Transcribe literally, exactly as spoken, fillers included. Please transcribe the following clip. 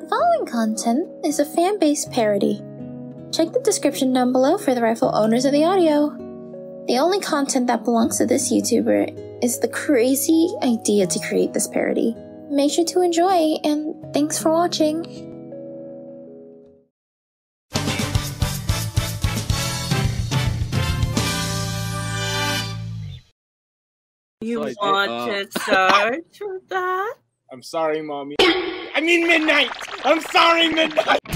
following content is a fan-based parody. Check the description down below for the rightful owners of the audio. The only content that belongs to this YouTuber is the crazy idea to create this parody. Make sure to enjoy, and thanks for watching. You So want uh, to search for that? I'm sorry, mommy. I mean midnight. I'm sorry, midnight.